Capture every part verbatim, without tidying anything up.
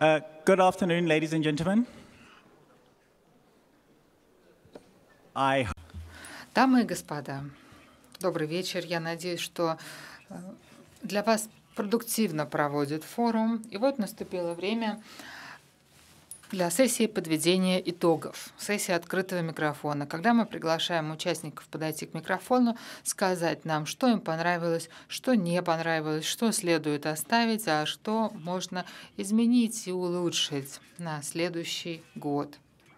Uh, good afternoon, ladies and gentlemen. I... Дамы и господа, добрый вечер. Я надеюсь, что для вас продуктивно проводит форум. И вот наступило время для сессии подведения итогов, сессии открытого микрофона, когда мы приглашаем участников подойти к микрофону, сказать нам, что им понравилось, что не понравилось, что следует оставить, а что можно изменить и улучшить на следующий год.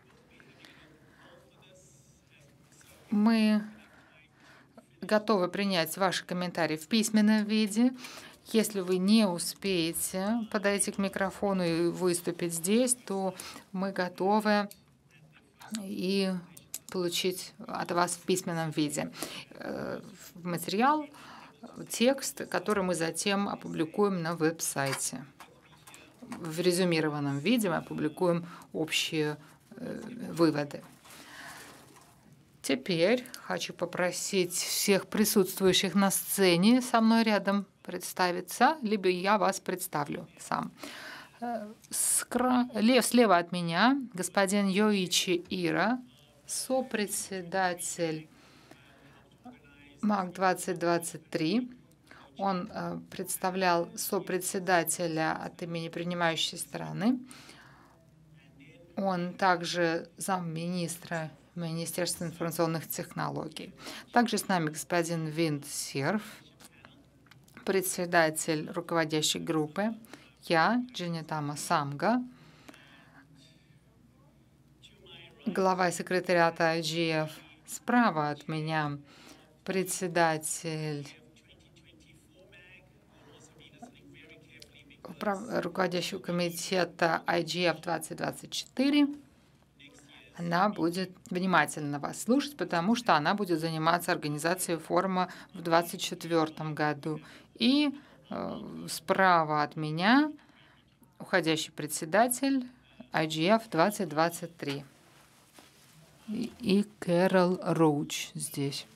Мы готовы принять ваши комментарии в письменном виде. Если вы не успеете подойти к микрофону и выступить здесь, то мы готовы и получить от вас в письменном виде материал, текст, который мы затем опубликуем на веб-сайте. В резюмированном виде мы опубликуем общие выводы. Теперь хочу попросить всех присутствующих на сцене со мной рядом представиться, либо я вас представлю сам. Слева от меня господин Йоичи Ира, сопредседатель МАК двадцать двадцать три. Он представлял сопредседателя от имени принимающей страны. Он также замминистра Министерства информационных технологий. Также с нами господин Винт Серф, председатель руководящей группы, я, Джинитама Самга, глава секретариата ай джи эф. Справа от меня председатель руководящего комитета ай джи эф двадцать двадцать четыре. Она будет внимательно вас слушать, потому что она будет заниматься организацией форума в две тысячи двадцать четвёртом году. И э, справа от меня уходящий председатель ай джи эф двадцать двадцать три. И, и Кэрол Роуч здесь.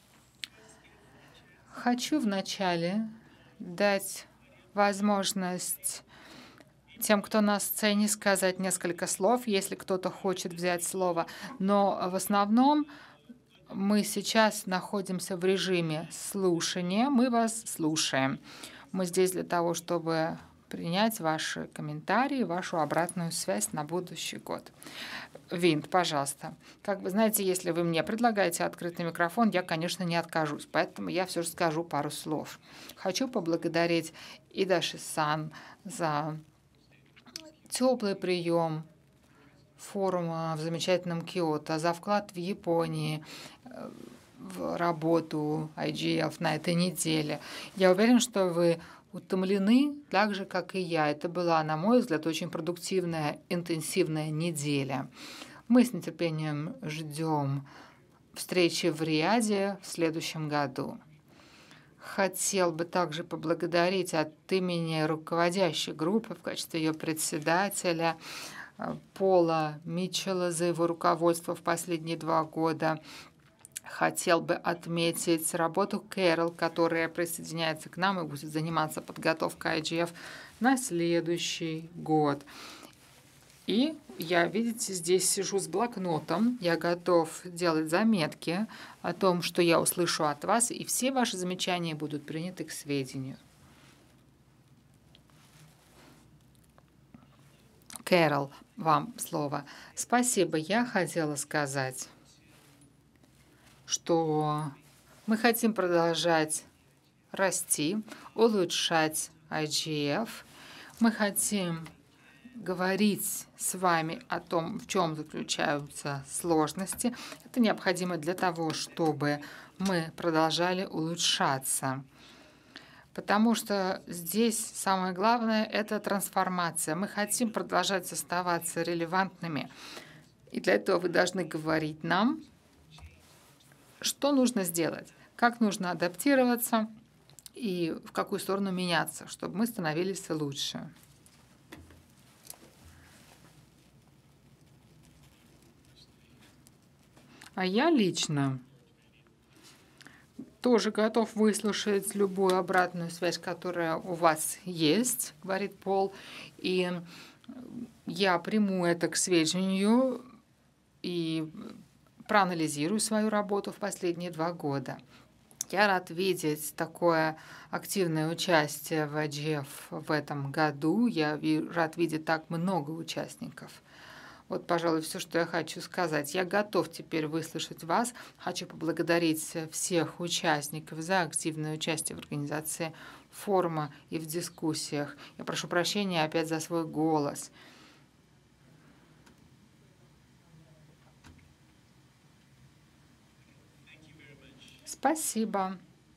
Хочу вначале дать возможность тем, кто на сцене, сказать несколько слов, если кто-то хочет взять слово. Но в основном мы сейчас находимся в режиме слушания. Мы вас слушаем. Мы здесь для того, чтобы принять ваши комментарии, вашу обратную связь на будущий год. Винт, пожалуйста. Как вы знаете, если вы мне предлагаете открытый микрофон, я, конечно, не откажусь. Поэтому я все же скажу пару слов. Хочу поблагодарить Идаши-сан за теплый прием форума в замечательном Киото, за вклад в Японии, в работу ай джи эф на этой неделе. Я уверен, что вы утомлены так же, как и я. Это была, на мой взгляд, очень продуктивная, интенсивная неделя. Мы с нетерпением ждем встречи в Риаде в следующем году. Хотел бы также поблагодарить от имени руководящей группы в качестве ее председателя Пола Митчелла за его руководство в последние два года. Хотел бы отметить работу Кэрол, которая присоединяется к нам и будет заниматься подготовкой ай джи эф на следующий год. И я, видите, здесь сижу с блокнотом. Я готов делать заметки о том, что я услышу от вас, и все ваши замечания будут приняты к сведению. Кэрол, вам слово. Спасибо. Я хотела сказать, что мы хотим продолжать расти, улучшать ай джи эф. Мы хотим говорить с вами о том, в чем заключаются сложности. Это необходимо для того, чтобы мы продолжали улучшаться. Потому что здесь самое главное – это трансформация. Мы хотим продолжать оставаться релевантными. И для этого вы должны говорить нам, что нужно сделать, как нужно адаптироваться и в какую сторону меняться, чтобы мы становились лучше. А я лично тоже готов выслушать любую обратную связь, которая у вас есть, говорит Пол. И Я приму это к сведению и проанализирую свою работу в последние два года. Я рад видеть такое активное участие в ай джи эф в этом году. Я рад видеть так много участников. Вот, пожалуй, все, что я хочу сказать. Я готов теперь выслушать вас. Хочу поблагодарить всех участников за активное участие в организации форума и в дискуссиях. Я прошу прощения опять за свой голос. Спасибо.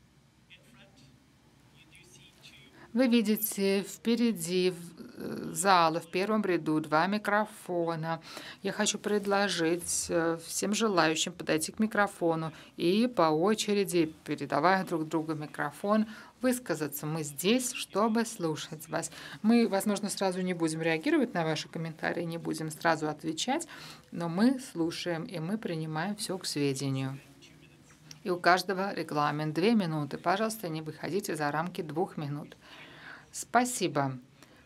Вы видите впереди зала, в первом ряду, два микрофона. Я хочу предложить всем желающим подойти к микрофону и по очереди, передавая друг другу микрофон, высказаться. Мы здесь, чтобы слушать вас. Мы, возможно, сразу не будем реагировать на ваши комментарии, не будем сразу отвечать, но мы слушаем и мы принимаем все к сведению. И у каждого регламент две минуты. Пожалуйста, не выходите за рамки двух минут. Спасибо.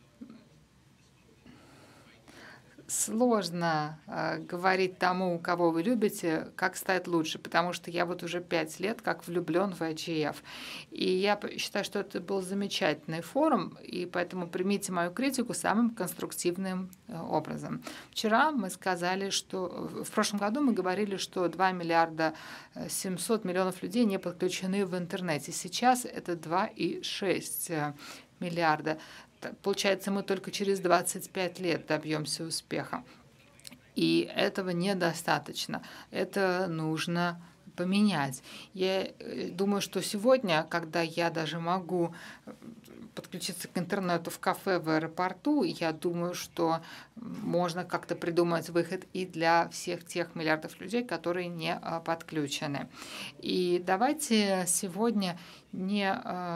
Сложно э, говорить тому, кого вы любите, как стать лучше, потому что я вот уже пять лет как влюблен в ай джи эф. И я считаю, что это был замечательный форум, и поэтому примите мою критику самым конструктивным э, образом. Вчера мы сказали, что в прошлом году мы говорили, что два миллиарда семьсот миллионов людей не подключены в интернете. Сейчас это два и шесть миллиарда. Получается, мы только через двадцать пять лет добьемся успеха. И этого недостаточно. Это нужно поменять. Я думаю, что сегодня, когда я даже могу подключиться к интернету в кафе в аэропорту, я думаю, что можно как-то придумать выход и для всех тех миллиардов людей, которые не подключены. И давайте сегодня не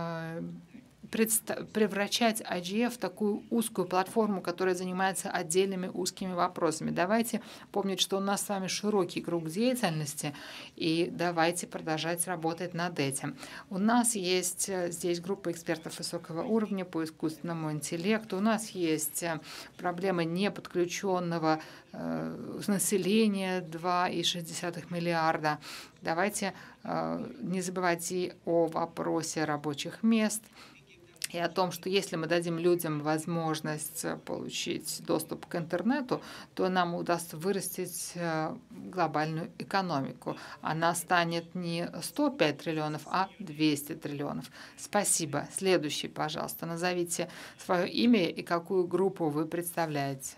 превращать ай джи эф в такую узкую платформу, которая занимается отдельными узкими вопросами. Давайте помнить, что у нас с вами широкий круг деятельности, и давайте продолжать работать над этим. У нас есть здесь группа экспертов высокого уровня по искусственному интеллекту, у нас есть проблемы неподключенного э, населения два и шесть десятых миллиарда. Давайте э, не забывайте о вопросе рабочих мест, и о том, что если мы дадим людям возможность получить доступ к интернету, то нам удастся вырастить глобальную экономику. Она станет не сто пять триллионов, а двести триллионов. Спасибо. Следующий, пожалуйста. Назовите свое имя и какую группу вы представляете.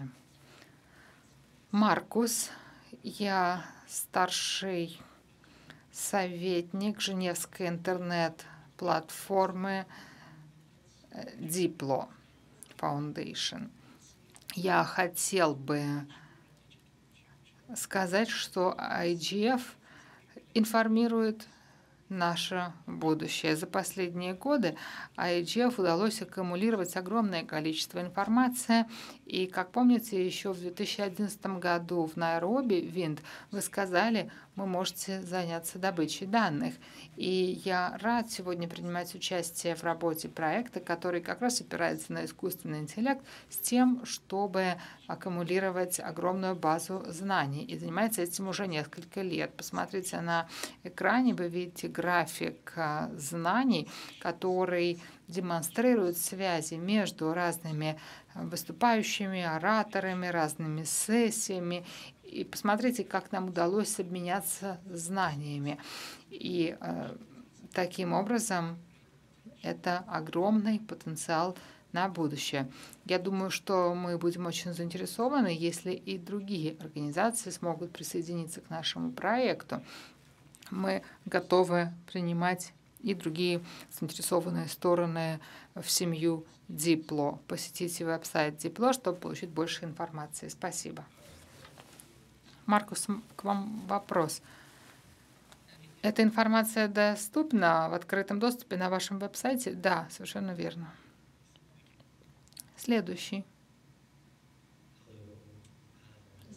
Маркус. Я старший советник Женевской интернет-платформы Diplo Foundation. Я хотел бы сказать, что ай джи эф информирует наше будущее. За последние годы ай джи эф удалось аккумулировать огромное количество информации. И, как помните, еще в две тысячи одиннадцатом году в Найроби, Винд, вы сказали, вы можете заняться добычей данных. И я рад сегодня принимать участие в работе проекта, который как раз опирается на искусственный интеллект с тем, чтобы аккумулировать огромную базу знаний. И занимается этим уже несколько лет. Посмотрите на экране, вы видите график знаний, который демонстрирует связи между разными выступающими, ораторами, разными сессиями. И посмотрите, как нам удалось обменяться знаниями. И э, таким образом это огромный потенциал на будущее. Я думаю, что мы будем очень заинтересованы, если и другие организации смогут присоединиться к нашему проекту. Мы готовы принимать и другие заинтересованные стороны в семью Diplo. Посетите веб-сайт Diplo, чтобы получить больше информации. Спасибо. Маркус, к вам вопрос. Эта информация доступна в открытом доступе на вашем веб-сайте? Да, совершенно верно. Следующий.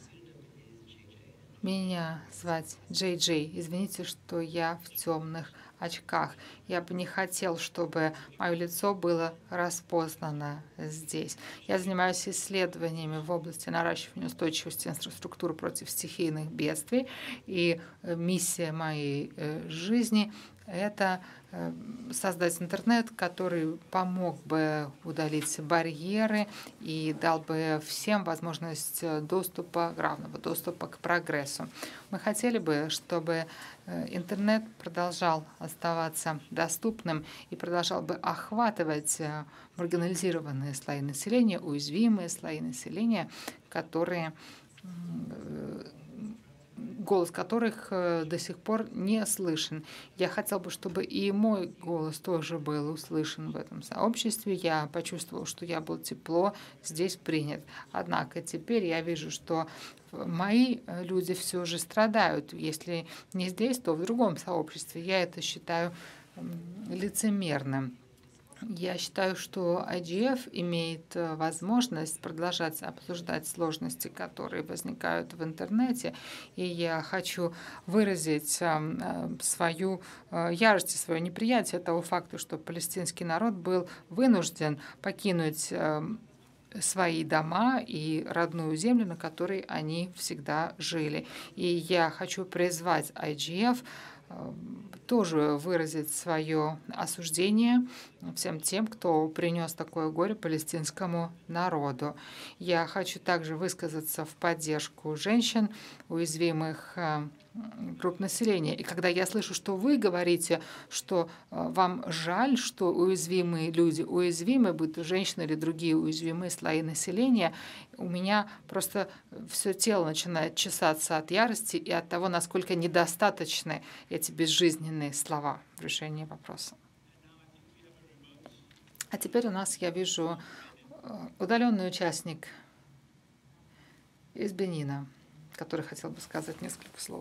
Меня звать Джей Джей. Извините, что я в темных очках. Я бы не хотел, чтобы мое лицо было распознано здесь. Я занимаюсь исследованиями в области наращивания устойчивости инфраструктуры против стихийных бедствий, и миссия моей жизни — это создать интернет, который помог бы удалить барьеры и дал бы всем возможность доступа, равного доступа к прогрессу. Мы хотели бы, чтобы интернет продолжал оставаться доступным и продолжал бы охватывать маргинализированные слои населения, уязвимые слои населения, которые голос которых до сих пор не слышен. Я хотел бы, чтобы и мой голос тоже был услышан в этом сообществе. Я почувствовал, что я был тепло здесь принят. Однако теперь я вижу, что мои люди все же страдают. Если не здесь, то в другом сообществе. Я это считаю лицемерным. Я считаю, что ай джи эф имеет возможность продолжать обсуждать сложности, которые возникают в интернете, и я хочу выразить свою ярость и свое неприятие того факта, что палестинский народ был вынужден покинуть свои дома и родную землю, на которой они всегда жили. И я хочу призвать ай джи эф тоже выразить свое осуждение всем тем, кто принес такое горе палестинскому народу. Я хочу также высказаться в поддержку женщин, уязвимых групп населения. И когда я слышу, что вы говорите, что вам жаль, что уязвимые люди уязвимы, будь то женщины или другие уязвимые слои населения, у меня просто все тело начинает чесаться от ярости и от того, насколько недостаточны эти безжизненные слова в решении вопроса. А теперь у нас, я вижу, удаленный участник из Бенина, который хотел бы сказать несколько слов.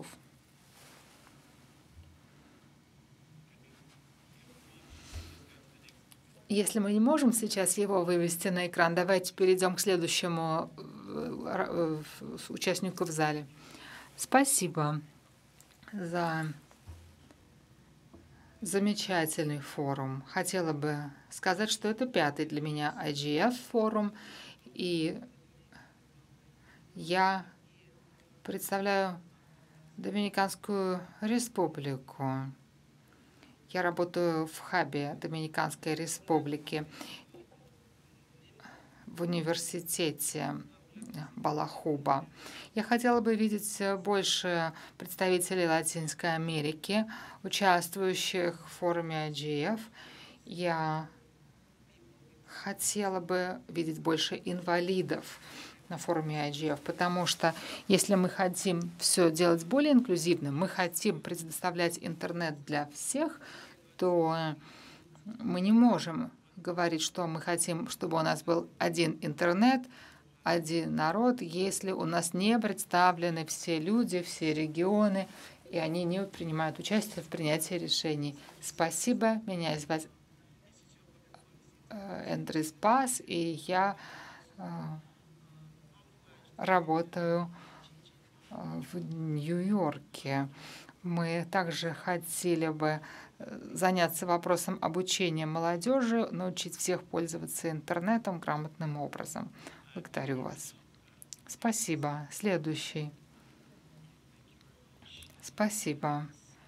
Если мы не можем сейчас его вывести на экран, давайте перейдем к следующему участнику в зале. Спасибо за замечательный форум. Хотела бы сказать, что это пятый для меня ай джи эф форум, и я представляю Доминиканскую республику. Я работаю в хабе Доминиканской республики в университете Балахуба. Я хотела бы видеть больше представителей Латинской Америки, участвующих в форуме ай джи эф. Я хотела бы видеть больше инвалидов на форуме ай джи эф, потому что если мы хотим все делать более инклюзивным, мы хотим предоставлять интернет для всех, то мы не можем говорить, что мы хотим, чтобы у нас был один интернет, один народ, если у нас не представлены все люди, все регионы, и они не принимают участие в принятии решений. Спасибо. Меня зовут Эндрис Пас, и я работаю в Нью-Йорке. Мы также хотели бы заняться вопросом обучения молодежи, научить всех пользоваться интернетом грамотным образом. Благодарю вас. Спасибо. Следующий. Спасибо.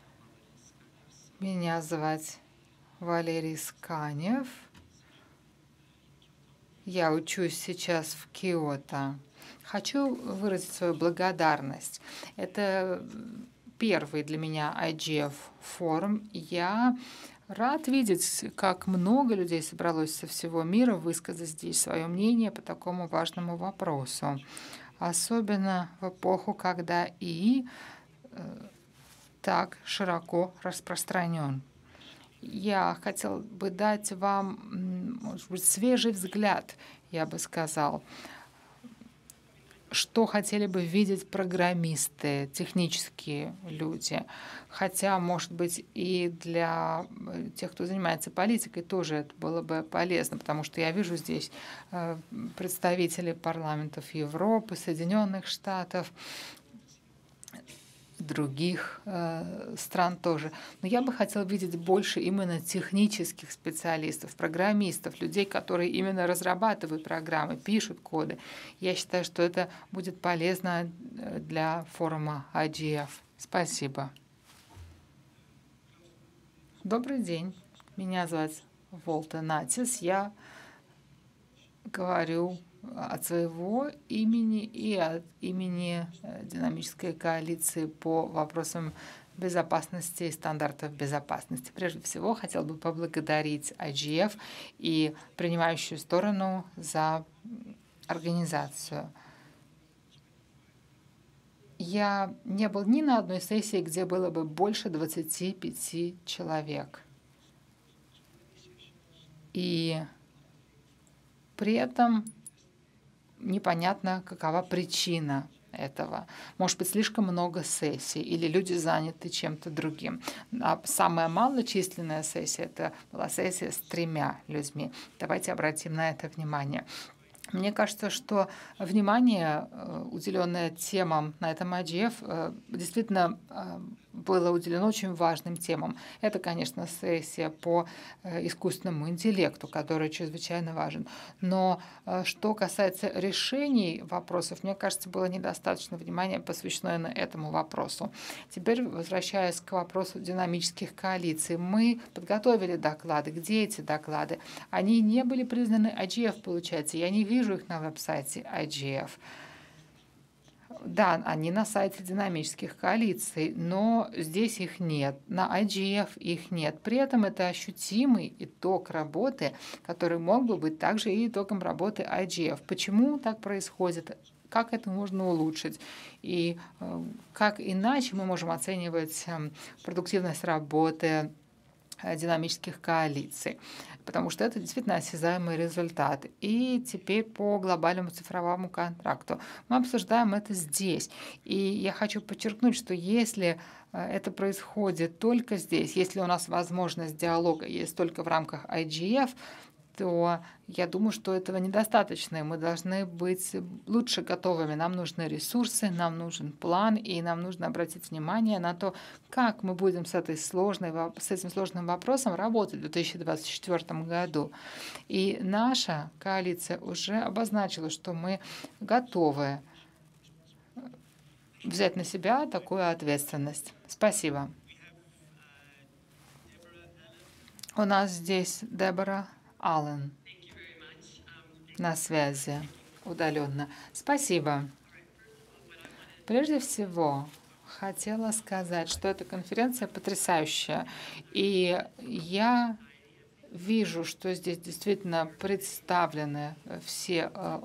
Меня зовут Валерий Сканев. Я учусь сейчас в Киото. Хочу выразить свою благодарность. Это первый для меня ай джи эф форум. Я рад видеть, как много людей собралось со всего мира высказать здесь свое мнение по такому важному вопросу. Особенно в эпоху, когда ИИ так широко распространен. Я хотел бы дать вам, может быть, свежий взгляд, я бы сказал, что хотели бы видеть программисты, технические люди. Хотя, может быть, и для тех, кто занимается политикой, тоже это было бы полезно, потому что я вижу здесь представителей парламентов Европы, Соединенных Штатов. других э, стран тоже. Но я бы хотела видеть больше именно технических специалистов, программистов, людей, которые именно разрабатывают программы, пишут коды. Я считаю, что это будет полезно для форума ай джи эф. Спасибо. Добрый день. Меня зовут Волта Натис. Я говорю от своего имени и от имени динамической коалиции по вопросам безопасности и стандартов безопасности. Прежде всего, хотел бы поблагодарить ай джи эф и принимающую сторону за организацию. Я не был ни на одной сессии, где было бы больше двадцати пяти человек. И при этом непонятно, какова причина этого. Может быть, слишком много сессий, или люди заняты чем-то другим. А самая малочисленная сессия — это была сессия с тремя людьми. Давайте обратим на это внимание. Мне кажется, что внимание, уделенное темам на этом ай джи эф, действительно было уделено очень важным темам. Это, конечно, сессия по искусственному интеллекту, который чрезвычайно важен. Но что касается решений вопросов, мне кажется, было недостаточно внимания посвящено этому вопросу. Теперь, возвращаясь к вопросу динамических коалиций, мы подготовили доклады. Где эти доклады? Они не были признаны ай джи эф, получается. Я не вижу их на веб-сайте ай джи эф. Да, они на сайте динамических коалиций, но здесь их нет, на ай джи эф их нет. При этом это ощутимый итог работы, который мог бы быть также и итогом работы ай джи эф. Почему так происходит? Как это можно улучшить? И э, как иначе мы можем оценивать э, продуктивность работы динамических коалиций, потому что это действительно осязаемый результат. И теперь по глобальному цифровому контракту. Мы обсуждаем это здесь. И я хочу подчеркнуть, что если это происходит только здесь, если у нас возможность диалога есть только в рамках ай джи эф, то я думаю, что этого недостаточно, и мы должны быть лучше готовыми. Нам нужны ресурсы, нам нужен план, и нам нужно обратить внимание на то, как мы будем с, этой сложной, с этим сложным вопросом работать в две тысячи двадцать четвёртом году. И наша коалиция уже обозначила, что мы готовы взять на себя такую ответственность. Спасибо. У нас здесь Дебора Аллен на связи удаленно. Спасибо. Прежде всего, хотела сказать, что эта конференция потрясающая. И я вижу, что здесь действительно представлены все э,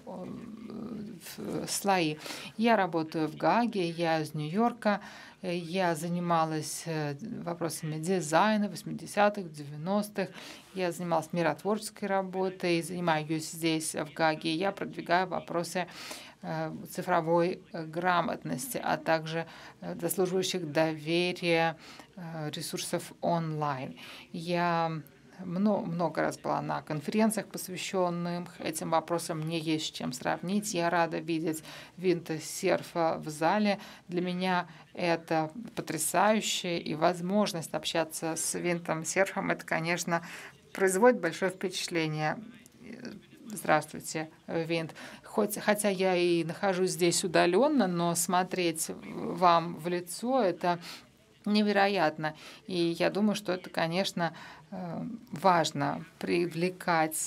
э, слои. Я работаю в Гааге, я из Нью-Йорка. Я занималась вопросами дизайна в восьмидесятых, девяностых. Я занималась миротворческой работой, занимаюсь здесь, в Гааге. Я продвигаю вопросы цифровой грамотности, а также заслуживающих доверия ресурсов онлайн. Я много, много раз была на конференциях, посвященных этим вопросам. Мне есть с чем сравнить. Я рада видеть Винта Серфа в зале. Для меня это потрясающе. И возможность общаться с Винтом Серфом, это, конечно, производит большое впечатление. Здравствуйте, Винт. Хоть, хотя я и нахожусь здесь удаленно, но смотреть вам в лицо — это невероятно. И я думаю, что это, конечно, важно привлекать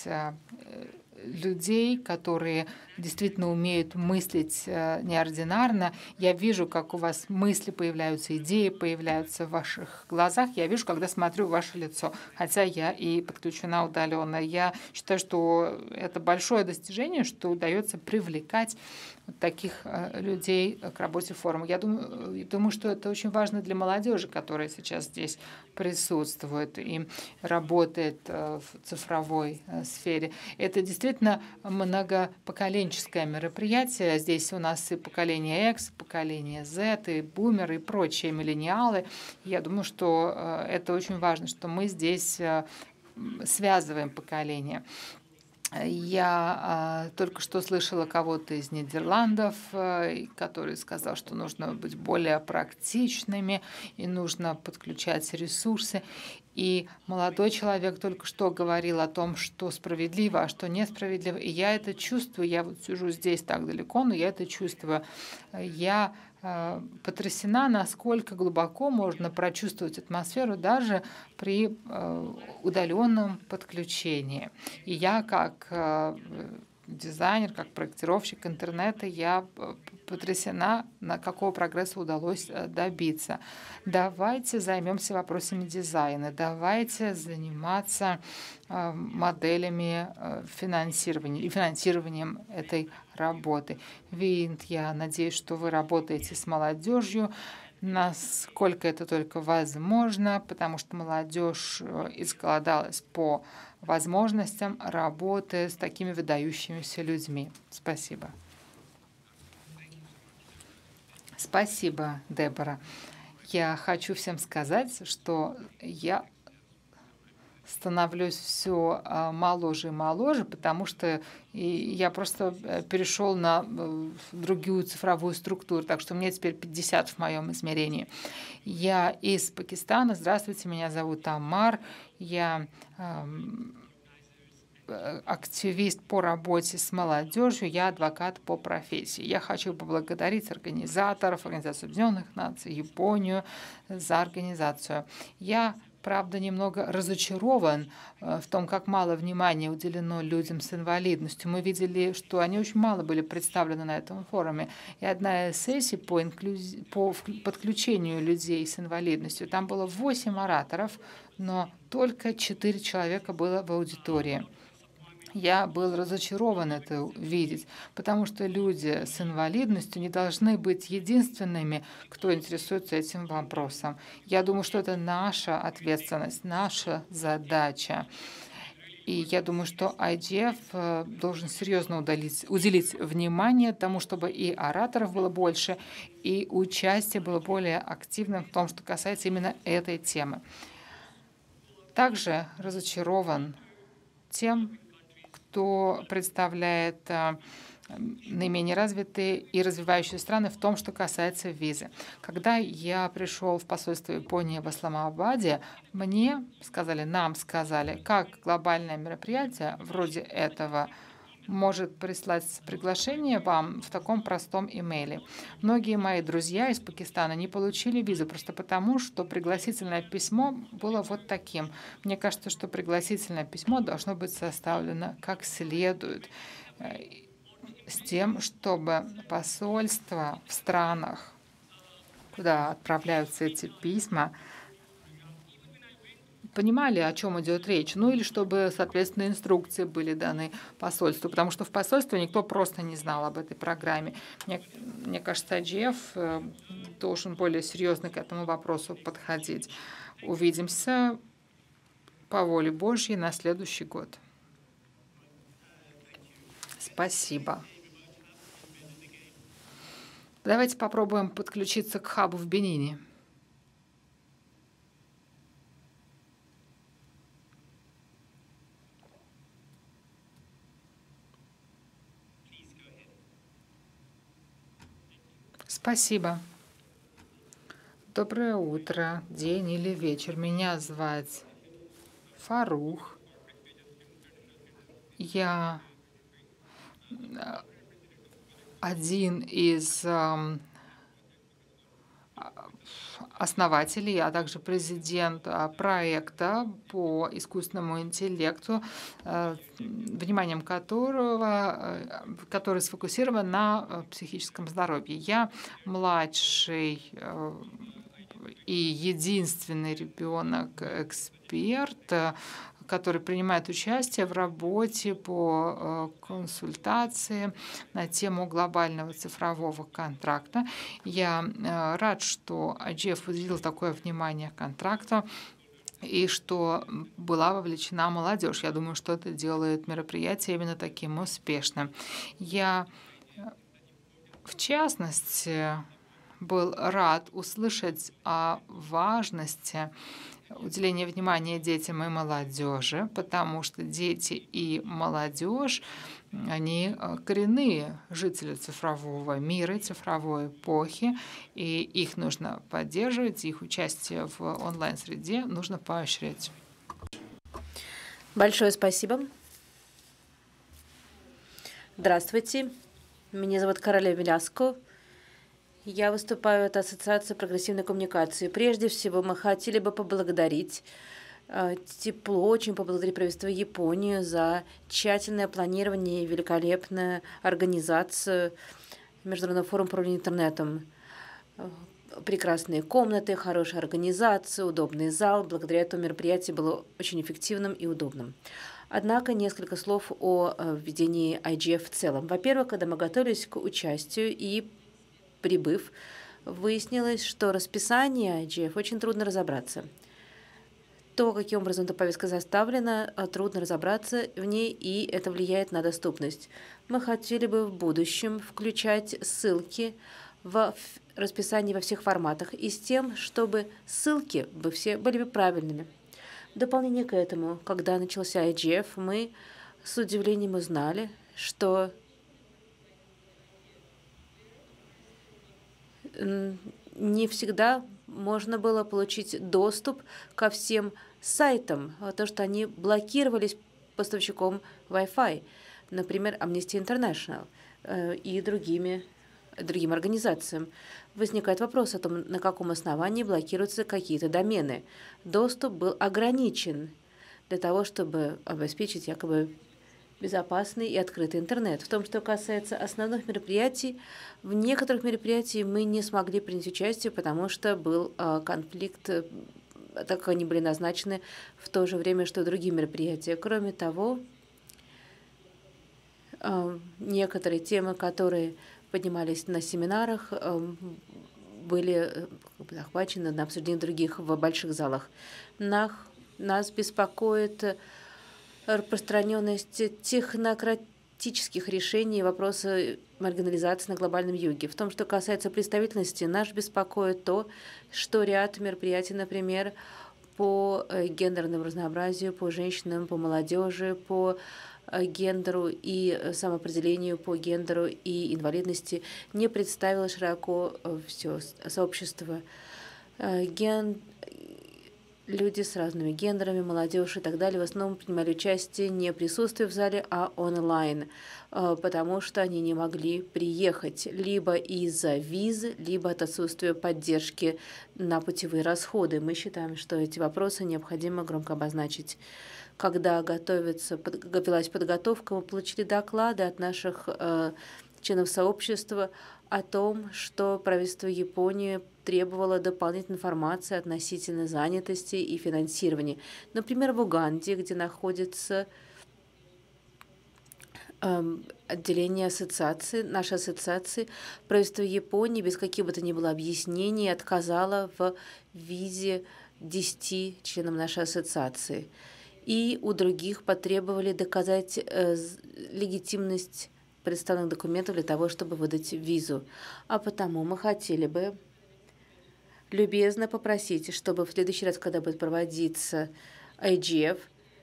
людей, которые действительно умеют мыслить неординарно. Я вижу, как у вас мысли появляются, идеи появляются в ваших глазах. Я вижу, когда смотрю в ваше лицо, хотя я и подключена удаленно. Я считаю, что это большое достижение, что удается привлекать вот таких людей к работе форума. Я думаю, думаю, что это очень важно для молодежи, которая сейчас здесь присутствует и работает в цифровой сфере. Это действительно многопоколенческое мероприятие. Здесь у нас и поколение X, и поколение Z, и бумеры, и прочие миллениалы. Я думаю, что это очень важно, что мы здесь связываем поколения. Я а, только что слышала кого-то из Нидерландов, э, который сказал, что нужно быть более практичными и нужно подключать ресурсы. И молодой человек только что говорил о том, что справедливо, а что несправедливо. И я это чувствую. Я вот сижу здесь так далеко, но я это чувствую. Я э, потрясена, насколько глубоко можно прочувствовать атмосферу даже при э, удаленном подключении. И я как э, дизайнер, как проектировщик интернета, я э, потрясена, на какого прогресса удалось э, добиться. Давайте займемся вопросами дизайна, давайте заниматься э, моделями э, финансирования и финансированием этой работы. Винт, я надеюсь, что вы работаете с молодежью, насколько это только возможно, потому что молодежь э, изголодалась по возможностям работы с такими выдающимися людьми. Спасибо. Спасибо, Дебора. Я хочу всем сказать, что я становлюсь все моложе и моложе, потому что я просто перешел на другую цифровую структуру, так что мне теперь пятьдесят в моем измерении. Я из Пакистана. Здравствуйте, меня зовут Амар. Я активист по работе с молодежью, я адвокат по профессии. Я хочу поблагодарить организаторов, Организацию Объединенных Наций, Японию за организацию. Я, правда, немного разочарован в том, как мало внимания уделено людям с инвалидностью. Мы видели, что они очень мало были представлены на этом форуме. И одна из сессий по, инклюзи... по подключению людей с инвалидностью, там было восемь ораторов, но только четыре человека было в аудитории. Я был разочарован это видеть, потому что люди с инвалидностью не должны быть единственными, кто интересуется этим вопросом. Я думаю, что это наша ответственность, наша задача. И я думаю, что ай ди эф должен серьезно удалить, уделить внимание тому, чтобы и ораторов было больше, и участие было более активным в том, что касается именно этой темы. Также разочарован тем, кто представляет наименее развитые и развивающие страны в том, что касается визы. Когда я пришел в посольство Японии в Исламабаде, мне сказали, нам сказали, как глобальное мероприятие вроде этого может прислать приглашение вам в таком простом имейле. Многие мои друзья из Пакистана не получили визу просто потому, что пригласительное письмо было вот таким. Мне кажется, что пригласительное письмо должно быть составлено как следует, с тем, чтобы посольства в странах, куда отправляются эти письма, понимали, о чем идет речь, ну или чтобы, соответственно, инструкции были даны посольству, потому что в посольстве никто просто не знал об этой программе. Мне, мне кажется, ай джи эф должен более серьезно к этому вопросу подходить. Увидимся по воле Божьей на следующий год. Спасибо. Давайте попробуем подключиться к хабу в Бенине. Спасибо. Доброе утро, день или вечер. Меня зовут Фарух. Я один из основателей, а также президент проекта по искусственному интеллекту, вниманием которого, который сфокусирован на психическом здоровье. Я младший и единственный ребенок-эксперт, который принимает участие в работе по консультации на тему глобального цифрового контракта. Я рад, что ай джи эф уделил такое внимание контракту и что была вовлечена молодежь. Я думаю, что это делает мероприятие именно таким успешным. Я, в частности, был рад услышать о важности уделение внимания детям и молодежи, потому что дети и молодежь, они э, коренные жители цифрового мира, цифровой эпохи, и их нужно поддерживать, их участие в онлайн-среде нужно поощрять. Большое спасибо. Здравствуйте. Меня зовут Королева Миляско. Я выступаю от Ассоциации прогрессивной коммуникации. Прежде всего, мы хотели бы поблагодарить э, тепло, очень поблагодарить правительство Японии за тщательное планирование и великолепную организацию Международного форума по интернетом. Э, Прекрасные комнаты, хорошая организация, удобный зал. Благодаря этому мероприятие было очень эффективным и удобным. Однако несколько слов о э, введении ай джи эф в целом. Во-первых, когда мы готовились к участию и прибыв, выяснилось, что расписание ай джи эф очень трудно разобраться. То, каким образом эта повестка составлена, трудно разобраться в ней, и это влияет на доступность. Мы хотели бы в будущем включать ссылки в расписание во всех форматах и с тем, чтобы ссылки бы все были бы правильными. В дополнение к этому, когда начался ай джи эф, мы с удивлением узнали, что не всегда можно было получить доступ ко всем сайтам, то, что они блокировались поставщиком Wi-Fi, например, Amnesty International и другими, другим организациям. Возникает вопрос о том, на каком основании блокируются какие-то домены. Доступ был ограничен для того, чтобы обеспечить якобы безопасный и открытый интернет. В том, что касается основных мероприятий, в некоторых мероприятиях мы не смогли принять участие, потому что был э, конфликт, э, так как они были назначены в то же время, что и другие мероприятия. Кроме того, э, некоторые темы, которые поднимались на семинарах, э, были захвачены на обсуждение других в больших залах. Нас, нас беспокоит распространенность технократических решений вопроса маргинализации на глобальном юге. В том, что касается представительности, нас беспокоит то, что ряд мероприятий, например, по гендерному разнообразию, по женщинам, по молодежи, по гендеру и самоопределению по гендеру и инвалидности не представило широко все сообщество. Ген... Люди с разными гендерами, молодежь и так далее в основном принимали участие не присутствуя в зале, а онлайн, потому что они не могли приехать либо из-за виз, либо от отсутствия поддержки на путевые расходы. Мы считаем, что эти вопросы необходимо громко обозначить. Когда готовится, велась подготовка, мы получили доклады от наших э, членов сообщества о том, что правительство Японии требовало дополнительной информации относительно занятости и финансирования. Например, в Уганде, где находится э, отделение ассоциации, нашей ассоциации, правительство Японии без каких бы то ни было объяснений отказало в визе десяти членам нашей ассоциации. И у других потребовали доказать э, легитимность представленных документов для того, чтобы выдать визу. А потому мы хотели бы любезно попросить, чтобы в следующий раз, когда будет проводиться ай джи эф,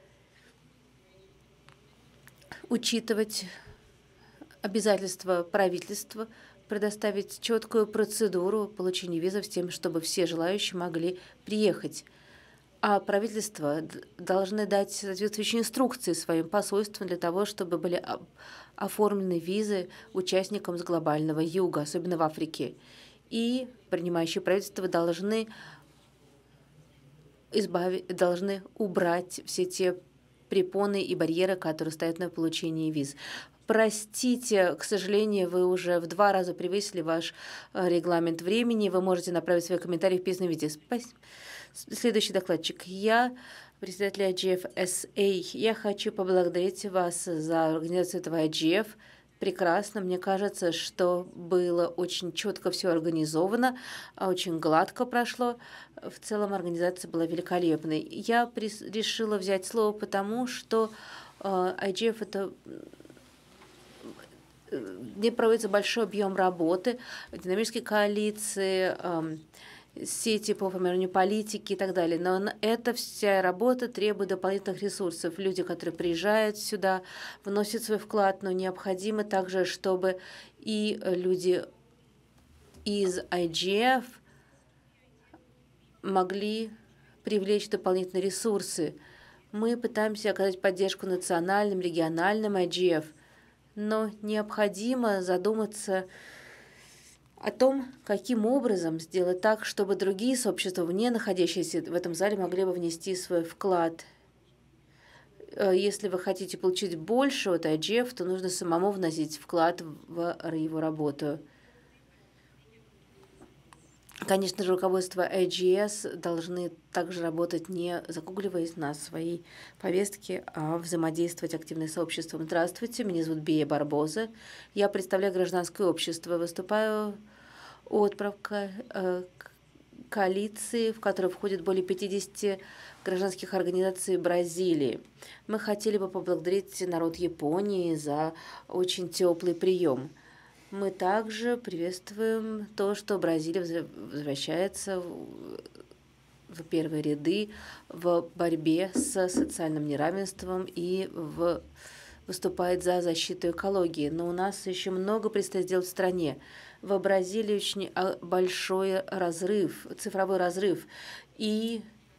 учитывать обязательства правительства, предоставить четкую процедуру получения визов с тем, чтобы все желающие могли приехать. А правительства должны дать соответствующие инструкции своим посольствам для того, чтобы были оформлены визы участникам с глобального юга, особенно в Африке. И принимающие правительства должны, избавить, должны убрать все те препоны и барьеры, которые стоят на получении виз. Простите, к сожалению, вы уже в два раза превысили ваш регламент времени. Вы можете направить свои комментарии в письменном виде. Спасибо. Следующий докладчик. Я, председатель ай джи эф эс эй. Я хочу поблагодарить вас за организацию этого ай джи эф. Прекрасно. Мне кажется, что было очень четко все организовано, очень гладко прошло. В целом организация была великолепной. Я решила взять слово потому, что ай джи эф — это где проводится большой объем работы, динамические коалиции, сети по формированию политики и так далее. Но эта вся работа требует дополнительных ресурсов. Люди, которые приезжают сюда, вносят свой вклад, но необходимо также, чтобы и люди из ай джи эф могли привлечь дополнительные ресурсы. Мы пытаемся оказать поддержку национальным, региональным ай джи эф, но необходимо задуматься о том, каким образом сделать так, чтобы другие сообщества, не находящиеся в этом зале, могли бы внести свой вклад. Если вы хотите получить больше от ай джи эф, то нужно самому вносить вклад в его работу. Конечно же, руководство ай джи эс должны также работать, не загугливаясь на своей повестке, а взаимодействовать активно с сообществом. Здравствуйте, меня зовут Бия Барбоза. Я представляю гражданское общество, выступаю от правка э, коалиции, в которую входит более пятидесяти гражданских организаций Бразилии. Мы хотели бы поблагодарить народ Японии за очень теплый прием. Мы также приветствуем то, что Бразилия возвращается в первые ряды в борьбе с социальным неравенством и в, выступает за защиту экологии. Но у нас еще много предстоит сделать в стране. В Бразилии очень большой разрыв, цифровой разрыв. И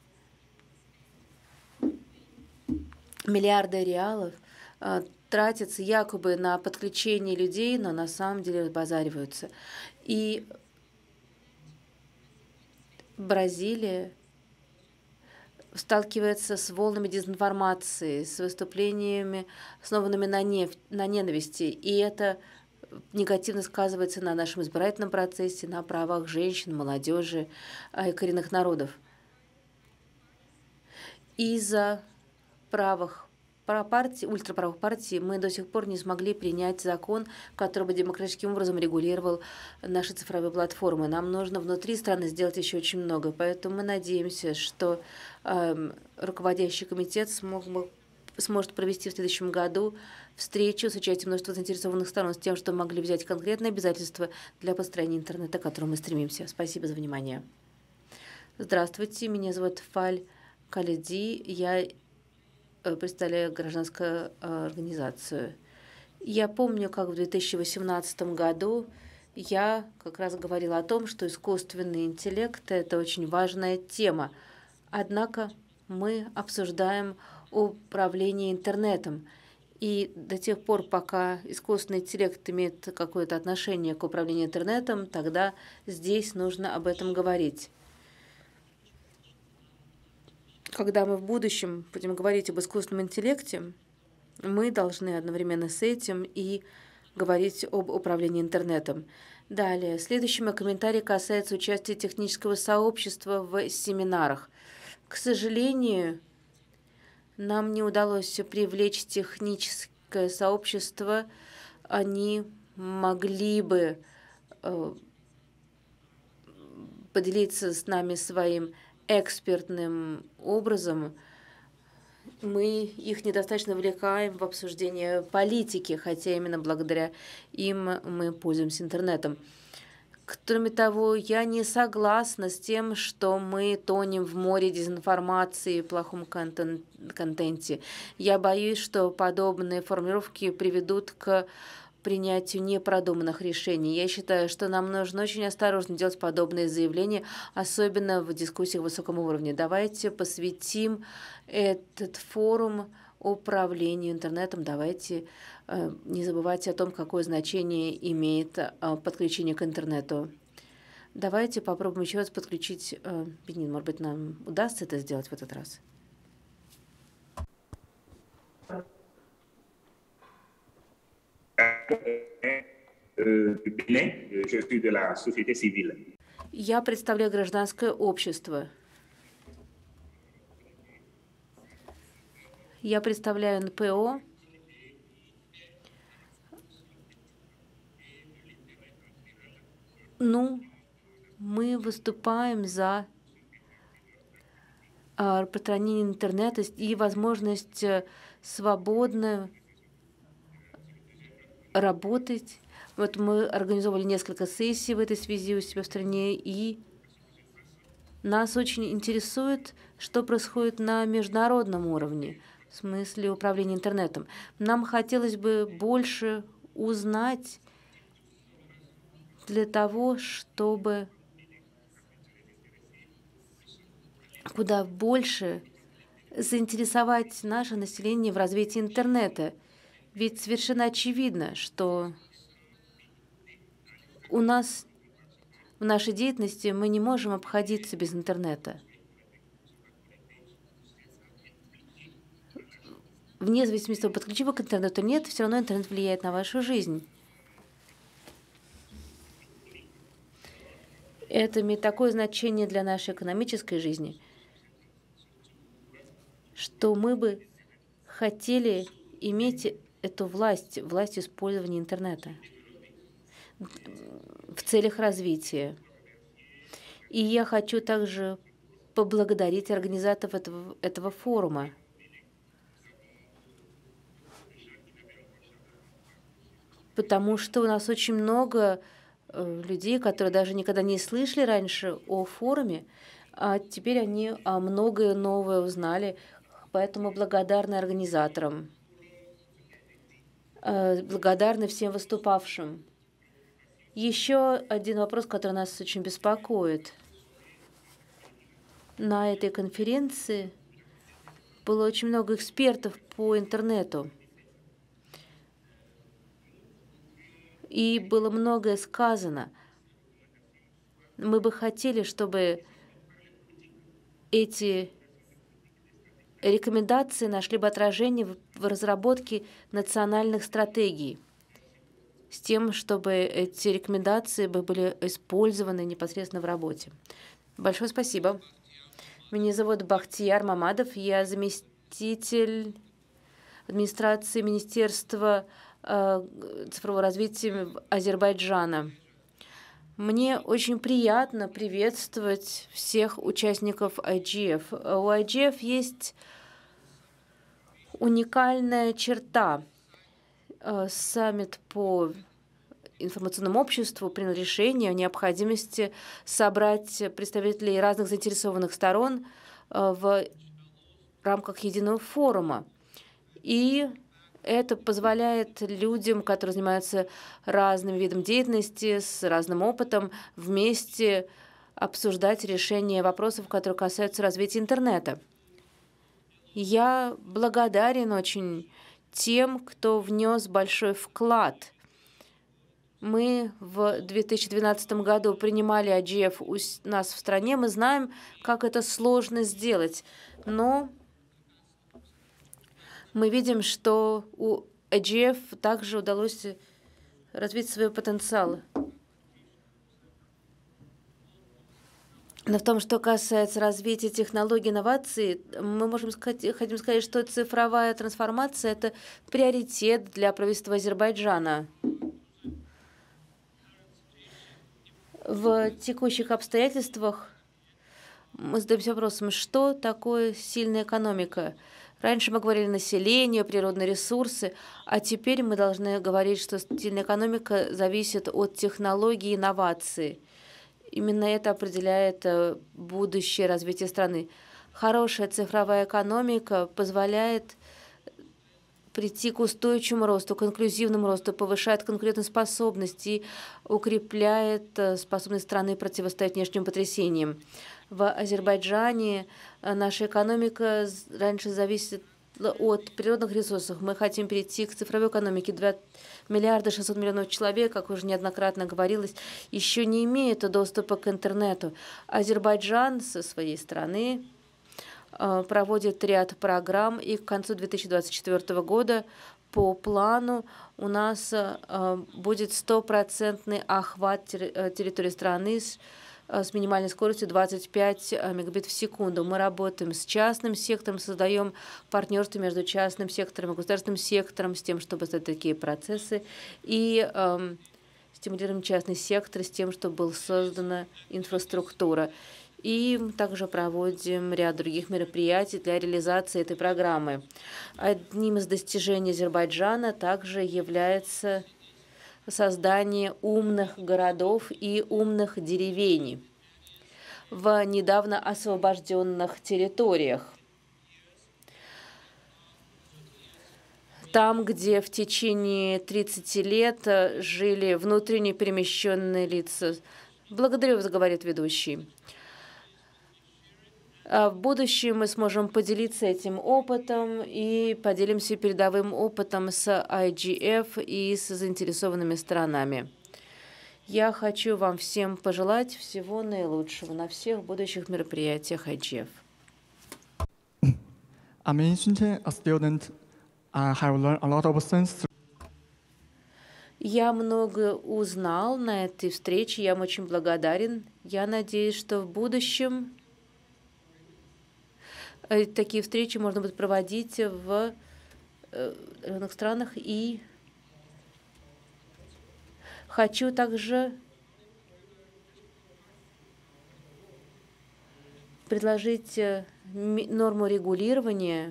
миллиарды реалов тратятся якобы на подключение людей, но на самом деле разбазариваются. И Бразилия сталкивается с волнами дезинформации, с выступлениями, основанными на, нефть, на ненависти. И это негативно сказывается на нашем избирательном процессе, на правах женщин, молодежи и коренных народов. Из-за правых партии, ультраправых партий мы до сих пор не смогли принять закон, который бы демократическим образом регулировал наши цифровые платформы. Нам нужно внутри страны сделать еще очень много. Поэтому мы надеемся, что э, руководящий комитет смог бы, сможет провести в следующем году встречу с участием множества заинтересованных сторон с тем, чтобы могли взять конкретные обязательства для построения интернета, к которому мы стремимся. Спасибо за внимание. Здравствуйте, меня зовут Фаль Каледи. Я представляю гражданскую организацию. Я помню, как в две тысячи восемнадцатом году я как раз говорила о том, что искусственный интеллект – это очень важная тема. Однако мы обсуждаем управление интернетом. И до тех пор, пока искусственный интеллект имеет какое-то отношение к управлению интернетом, тогда здесь нужно об этом говорить. Когда мы в будущем будем говорить об искусственном интеллекте, мы должны одновременно с этим и говорить об управлении интернетом. Далее, следующий мой комментарий касается участия технического сообщества в семинарах. К сожалению, нам не удалось привлечь техническое сообщество. Они могли бы э, поделиться с нами своим экспертным образом. Мы их недостаточно вовлекаем в обсуждение политики, хотя именно благодаря им мы пользуемся интернетом. Кроме того, я не согласна с тем, что мы тонем в море дезинформации и плохом контен- контенте. Я боюсь, что подобные формулировки приведут к принятию непродуманных решений. Я считаю, что нам нужно очень осторожно делать подобные заявления, особенно в дискуссиях на высоком уровне. Давайте посвятим этот форум управлению интернетом. Давайте э, не забывайте о том, какое значение имеет э, подключение к интернету. Давайте попробуем еще раз подключить э, Бенин. Может быть, нам удастся это сделать в этот раз. Я представляю гражданское общество. Я представляю эн пэ о. Ну, мы выступаем за распространение интернета и возможность свободно работать. Вот мы организовали несколько сессий в этой связи у себя в стране, и Нас очень интересует, что происходит на международном уровне, в смысле управления интернетом. Нам хотелось бы больше узнать для того, чтобы куда больше заинтересовать наше население в развитии интернета. Ведь совершенно очевидно, что у нас в нашей деятельности мы не можем обходиться без интернета. Вне зависимости от того, подключи вы к интернету нет, все равно интернет влияет на вашу жизнь. Это имеет такое значение для нашей экономической жизни, что мы бы хотели иметь эту власть, власть использования интернета в целях развития. И я хочу также поблагодарить организаторов этого, этого форума. Потому что у нас очень много э, людей, которые даже никогда не слышали раньше о форуме, а теперь они а, многое новое узнали, поэтому благодарны организаторам, э, благодарны всем выступавшим. Еще один вопрос, который нас очень беспокоит. На этой конференции было очень много экспертов по интернету. И было многое сказано. Мы бы хотели, чтобы эти рекомендации нашли бы отражение в разработке национальных стратегий, с тем, чтобы эти рекомендации были использованы непосредственно в работе. Большое спасибо. Меня зовут Бахтияр Мамадов, я заместитель администрации Министерства цифрового развития Азербайджана. Мне очень приятно приветствовать всех участников ай джи эф. У ай джи эф есть уникальная черта. Саммит по информационному обществу принял решение о необходимости собрать представителей разных заинтересованных сторон в рамках единого форума. И это позволяет людям, которые занимаются разным видом деятельности, с разным опытом, вместе обсуждать решение вопросов, которые касаются развития интернета. Я благодарен очень тем, кто внес большой вклад. Мы в две тысячи двенадцатом году принимали ай джи эф у нас в стране. Мы знаем, как это сложно сделать. Но мы видим, что у ай джи эф также удалось развить свой потенциал. Но в том, что касается развития технологий, инноваций, мы можем сказать, хотим сказать, что цифровая трансформация – это приоритет для правительства Азербайджана. В текущих обстоятельствах мы задаемся вопросом, что такое сильная экономика. Раньше мы говорили население, природные ресурсы, а теперь мы должны говорить, что сильная экономика зависит от технологий и инноваций. Именно это определяет будущее развития страны. Хорошая цифровая экономика позволяет прийти к устойчивому росту, к инклюзивному росту, повышает конкурентоспособность и укрепляет способность страны противостоять внешним потрясениям. В Азербайджане наша экономика раньше зависит от природных ресурсов. Мы хотим перейти к цифровой экономике. два миллиарда шестьсот миллионов человек, как уже неоднократно говорилось, еще не имеют доступа к интернету. Азербайджан со своей стороны проводит ряд программ, и к концу две тысячи двадцать четвёртого года по плану у нас будет стопроцентный охват территории страны с с минимальной скоростью двадцать пять мегабит в секунду. Мы работаем с частным сектором, создаем партнерство между частным сектором и государственным сектором с тем, чтобы создать такие процессы, и эм, стимулируем частный сектор с тем, чтобы была создана инфраструктура. И также проводим ряд других мероприятий для реализации этой программы. Одним из достижений Азербайджана также является создание умных городов и умных деревень. в недавно освобожденных территориях. Там, где в течение тридцати лет жили внутренне перемещенные лица. Благодарю вас, говорит ведущий. В будущем мы сможем поделиться этим опытом и поделимся передовым опытом с ай джи эф и с заинтересованными сторонами. Я хочу вам всем пожелать всего наилучшего на всех будущих мероприятиях ай джи эф. I'm recently a student. I have learned a lot of things. Я много узнал на этой встрече, я им очень благодарен. Я надеюсь, что в будущем такие встречи можно будет проводить в разных странах. И хочу также предложить норму регулирования.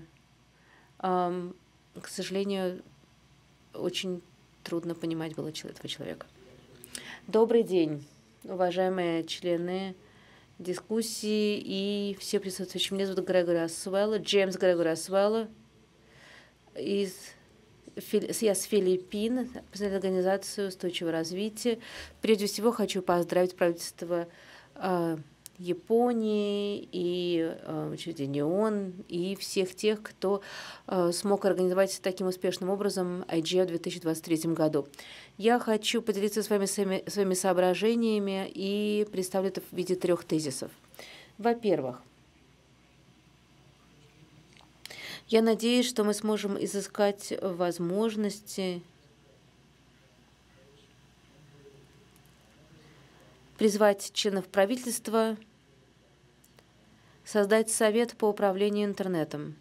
К сожалению, очень трудно понимать было этого человека. Добрый день, уважаемые члены дискуссии и все присутствующие. Меня зовут Грегори Асуэлло, Джеймс Грегори Асуэлло. Из, я с Филиппин, представляю организацию устойчивого развития. Прежде всего хочу поздравить правительство э, Японии и э, учреждение ООН и всех тех, кто э, смог организовать таким успешным образом ай джи эф в две тысячи двадцать третьем году. Я хочу поделиться с вами своими, своими соображениями и представлю это в виде трех тезисов. Во-первых, я надеюсь, что мы сможем изыскать возможности призвать членов правительства создать совет по управлению интернетом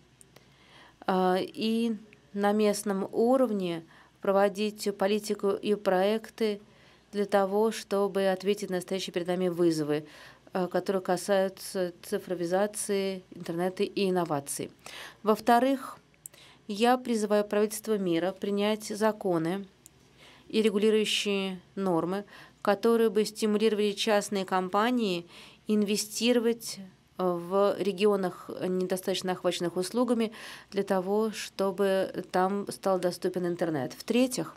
и на местном уровне проводить политику и проекты для того, чтобы ответить на стоящие перед нами вызовы, которые касаются цифровизации, интернета и инноваций. Во-вторых, я призываю правительство мира принять законы и регулирующие нормы, которые бы стимулировали частные компании инвестировать в регионах, недостаточно охваченных услугами, для того, чтобы там стал доступен интернет. В-третьих,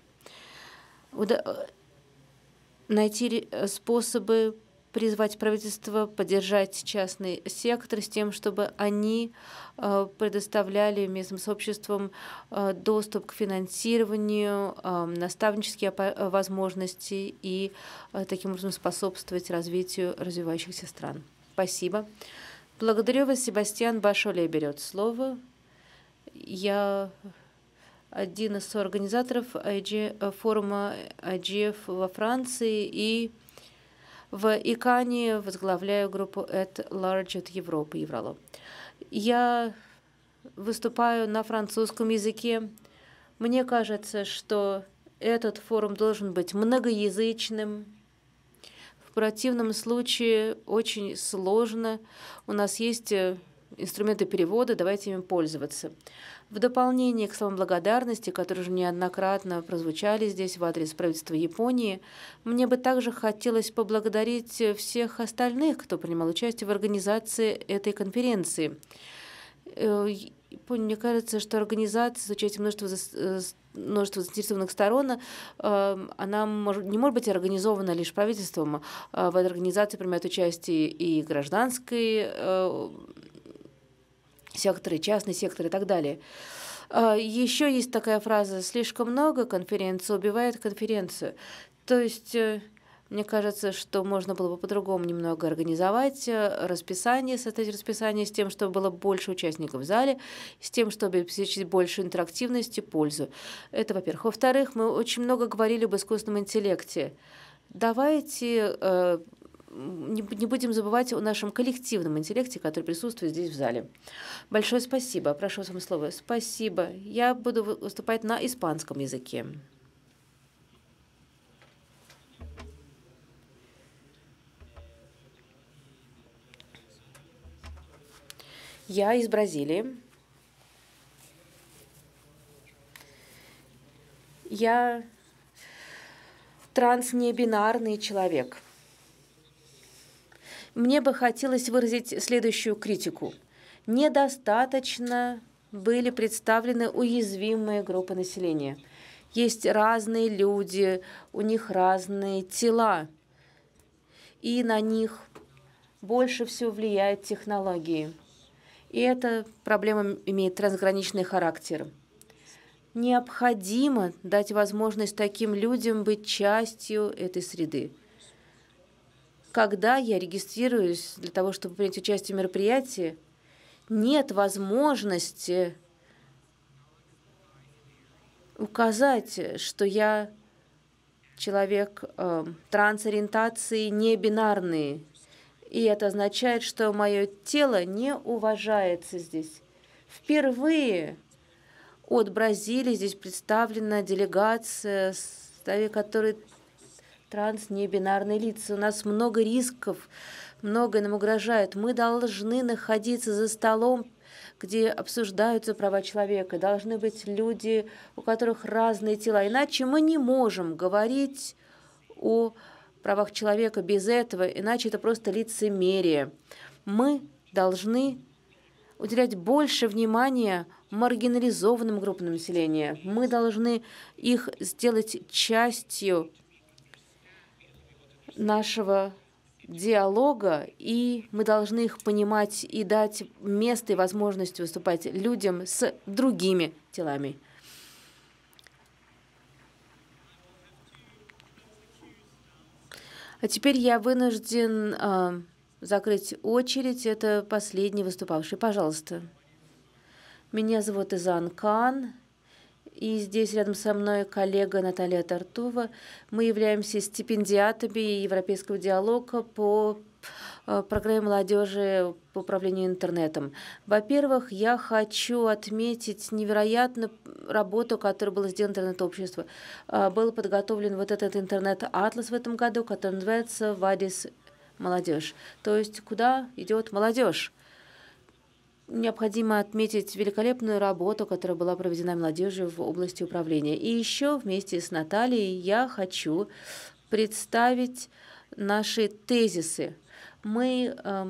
найти способы призвать правительство поддержать частный сектор с тем, чтобы они предоставляли местным сообществам доступ к финансированию, наставнические возможности и таким образом способствовать развитию развивающихся стран. Спасибо. Благодарю вас. Себастьян Башоле берет слово. Я один из соорганизаторов форума ай джи эф во Франции и в ИКАНе возглавляю группу at Large от Европы, Евроло. Я выступаю на французском языке. Мне кажется, что этот форум должен быть многоязычным. В противном случае очень сложно. У нас есть инструменты перевода, давайте им пользоваться. В дополнение к словам благодарности, которые уже неоднократно прозвучали здесь в адрес правительства Японии, мне бы также хотелось поблагодарить всех остальных, кто принимал участие в организации этой конференции. Мне кажется, что организация с участием множества, множества заинтересованных сторон, она может, не может быть организована лишь правительством. В этой организации принимают участие и гражданской сектор, и частный сектор и так далее. Еще есть такая фраза: слишком много конференций убивает конференцию. То есть мне кажется, что можно было бы по-другому немного организовать расписание, составить расписание с тем, чтобы было больше участников в зале, с тем, чтобы обеспечить больше интерактивности, пользу. Это, во-первых. Во-вторых, мы очень много говорили об искусственном интеллекте. Давайте э, не, не будем забывать о нашем коллективном интеллекте, который присутствует здесь в зале. Большое спасибо. Прошу вас, вам слово. Спасибо. Я буду выступать на испанском языке. Я из Бразилии. Я транснебинарный человек. Мне бы хотелось выразить следующую критику. Недостаточно были представлены уязвимые группы населения. Есть разные люди, у них разные тела, и на них больше всего влияют технологии. И эта проблема имеет трансграничный характер. Необходимо дать возможность таким людям быть частью этой среды. Когда я регистрируюсь для того, чтобы принять участие в мероприятии, нет возможности указать, что я человек э, трансориентации не бинарный. И это означает, что мое тело не уважается здесь. Впервые от Бразилии здесь представлена делегация, в составе которой транс-небинарные лица. У нас много рисков, многое нам угрожает. Мы должны находиться за столом, где обсуждаются права человека. Должны быть люди, у которых разные тела. Иначе мы не можем говорить о правах человека без этого, иначе это просто лицемерие. Мы должны уделять больше внимания маргинализованным группам населения. Мы должны их сделать частью нашего диалога, и мы должны их понимать и дать место и возможность выступать людям с другими телами. А теперь я вынужден э, закрыть очередь. Это последний выступавший. Пожалуйста. Меня зовут Изан Кан. И здесь рядом со мной коллега Наталья Тартова. Мы являемся стипендиатами Европейского диалога по программе молодежи по управлению интернетом. Во-первых, я хочу отметить невероятную работу, которая была сделана интернет-обществу. Был подготовлен вот этот интернет-атлас в этом году, который называется «Вадис молодежь». То есть куда идет молодежь. Необходимо отметить великолепную работу, которая была проведена молодежью в области управления. И еще вместе с Натальей я хочу представить наши тезисы. Мы э,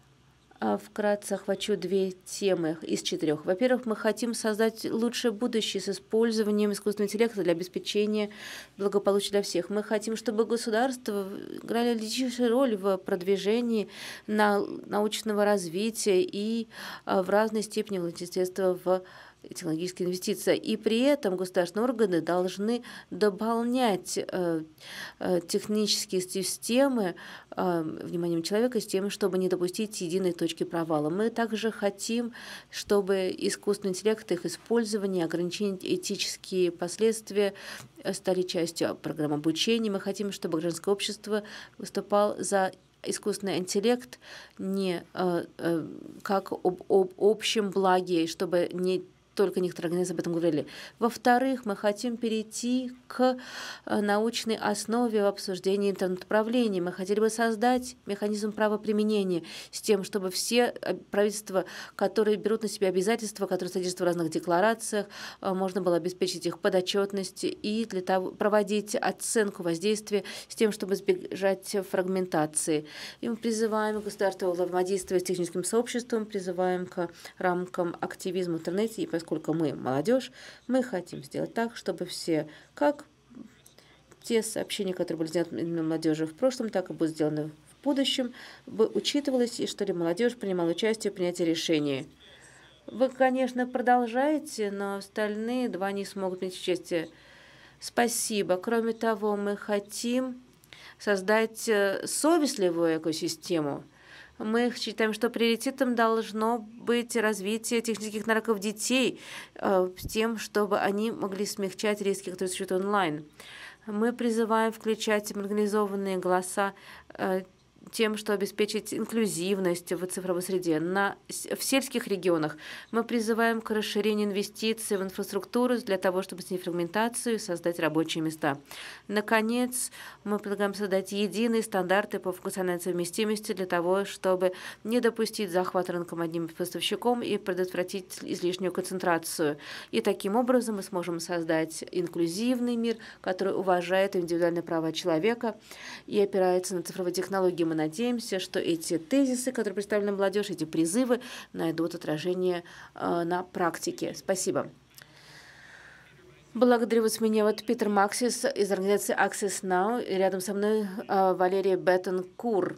вкратце охвачу две темы из четырех. Во-первых, мы хотим создать лучшее будущее с использованием искусственного интеллекта для обеспечения благополучия для всех. Мы хотим, чтобы государства играли лидирующую роль в продвижении научного развития и в разной степени вложительства в технологические инвестиции. И при этом государственные органы должны дополнять э, э, технические системы э, вниманием человека с тем, чтобы не допустить единой точки провала. Мы также хотим, чтобы искусственный интеллект, их использование, ограничение, этические последствия стали частью программы обучения. Мы хотим, чтобы гражданское общество выступало за искусственный интеллект не э, э, как об, об общем благе, чтобы не только некоторые организации об этом говорили. Во-вторых, мы хотим перейти к научной основе в обсуждении интернет-управления. Мы хотели бы создать механизм правоприменения с тем, чтобы все правительства, которые берут на себя обязательства, которые содержатся в разных декларациях, можно было обеспечить их подотчетность и для того проводить оценку воздействия с тем, чтобы избежать фрагментации. И мы призываем государство взаимодействовать с техническим сообществом, призываем к рамкам активизма в интернете, и поскольку мы молодежь, мы хотим сделать так, чтобы все, как те сообщения, которые были сделаны именно молодежи в прошлом, так и будут сделаны в будущем, бы учитывалось, и что ли молодежь принимала участие в принятии решений. Вы, конечно, продолжаете, но остальные два не смогут принять участие. Спасибо. Кроме того, мы хотим создать совестливую экосистему. Мы считаем, что приоритетом должно быть развитие технических навыков детей э, с тем, чтобы они могли смягчать риски, которые существуют онлайн. Мы призываем включать организованные голоса э, тем, что обеспечить инклюзивность в цифровой среде. На, в сельских регионах мы призываем к расширению инвестиций в инфраструктуру для того, чтобы снизить фрагментацию и создать рабочие места. Наконец, мы предлагаем создать единые стандарты по функциональной совместимости для того, чтобы не допустить захват рынком одним поставщиком и предотвратить излишнюю концентрацию. И таким образом мы сможем создать инклюзивный мир, который уважает индивидуальные права человека и опирается на цифровые технологии. Мы мы надеемся, что эти тезисы, которые представлены молодежь, эти призывы найдут отражение э, на практике. Спасибо. Благодарю вас, меня вот Питер Максис из организации Access Now, и рядом со мной э, Валерия Беттенкур.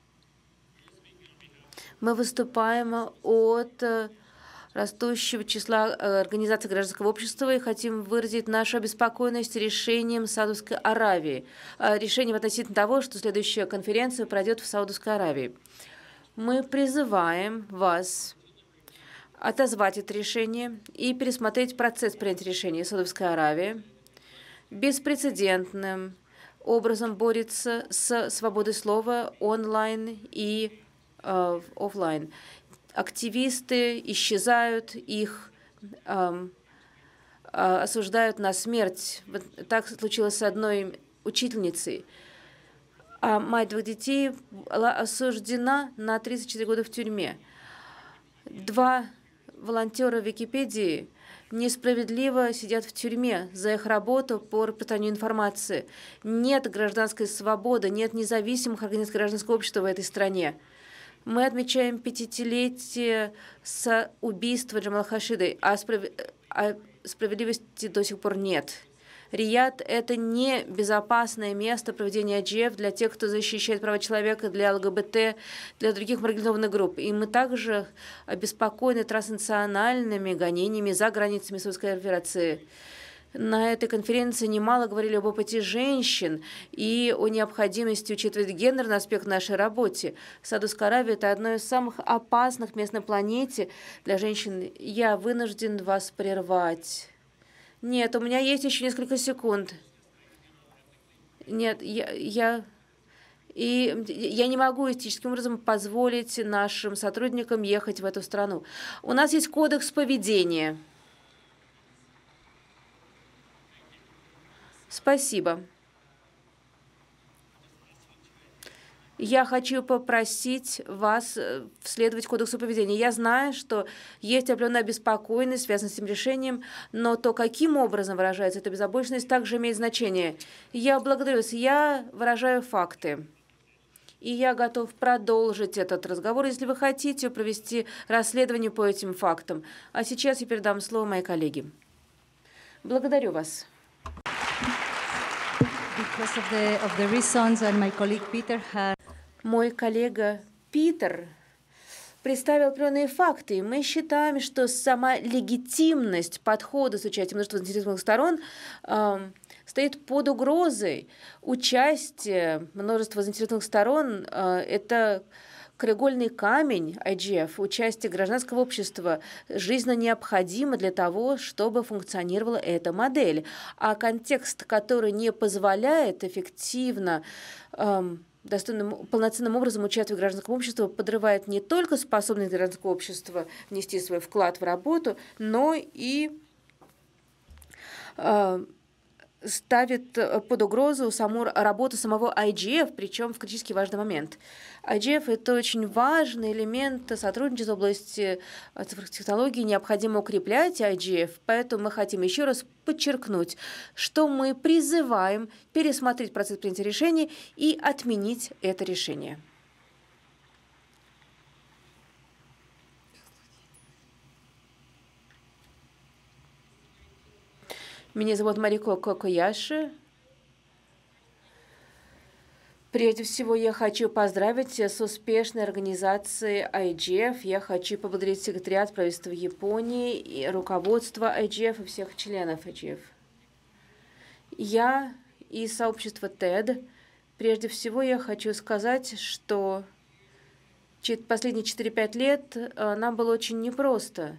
Мы выступаем от э, растущего числа э, организаций гражданского общества и хотим выразить нашу обеспокоенность решением Саудовской Аравии, э, решением относительно того, что следующая конференция пройдет в Саудовской Аравии. Мы призываем вас отозвать это решение и пересмотреть процесс принятия решения. Саудовская Аравия беспрецедентным образом борется с свободой слова онлайн и э, офлайн. Активисты исчезают, их э, э, осуждают на смерть. Вот так случилось с одной учительницей. А мать двух детей была осуждена на тридцать четыре года в тюрьме. Два волонтеры Википедии несправедливо сидят в тюрьме за их работу по распространению информации. Нет гражданской свободы, нет независимых организаций гражданского общества в этой стране. Мы отмечаем пятидесятилетие с убийства Джамала Хашиды, а, справ... а справедливости до сих пор нет. Рияд – это не безопасное место проведения ай джи эф для тех, кто защищает права человека, для ЛГБТ, для других маргинализованных групп. И мы также обеспокоены транснациональными гонениями за границами Саудовской Аравии. На этой конференции немало говорили об опыте женщин и о необходимости учитывать гендерный аспект в нашей работе. Саудовская Аравия – это одно из самых опасных мест на планете для женщин. Я вынужден вас прервать. Нет, у меня есть еще несколько секунд. Нет, я, я, и я не могу этическим образом позволить нашим сотрудникам ехать в эту страну. У нас есть кодекс поведения. Спасибо. Я хочу попросить вас следовать кодексу поведения. Я знаю, что есть определенная обеспокоенность, связанная с этим решением, но то, каким образом выражается эта безопасность, также имеет значение. Я благодарю вас. Я выражаю факты. И я готов продолжить этот разговор, если вы хотите провести расследование по этим фактам. А сейчас я передам слово моей коллеге. Благодарю вас. Because of the, of the reasons that my colleague Peter had. Мой коллега Питер представил определенные факты. Мы считаем, что сама легитимность подхода с участием множества заинтересованных сторон э, стоит под угрозой. Участие множества заинтересованных сторон э, – это краеугольный камень ай джи эф. Участие гражданского общества жизненно необходимо для того, чтобы функционировала эта модель. А контекст, который не позволяет эффективно э, достойным, полноценным образом участие в гражданском обществе, подрывает не только способность гражданского общества внести свой вклад в работу, но и э, ставит под угрозу саму работу самого ай джи эф, причем в критически важный момент. ай джи эф – это очень важный элемент сотрудничества в области цифровых технологий, необходимо укреплять ай джи эф, поэтому мы хотим еще раз подчеркнуть, что мы призываем пересмотреть процесс принятия решений и отменить это решение. Меня зовут Марико Кокояши. Прежде всего, я хочу поздравить с успешной организацией ай джи эф. Я хочу поблагодарить секретариат правительства Японии, и руководство ай джи эф и всех членов ай джи эф. Я из сообщества тед. Прежде всего, я хочу сказать, что последние четыре-пять лет нам было очень непросто.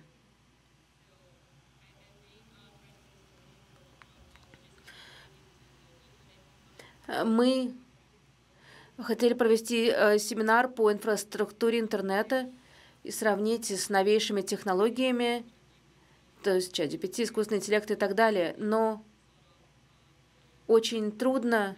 Мы хотели провести семинар по инфраструктуре интернета и сравнить с новейшими технологиями, то есть чат джи пи ти, искусственный интеллект и так далее. Но очень трудно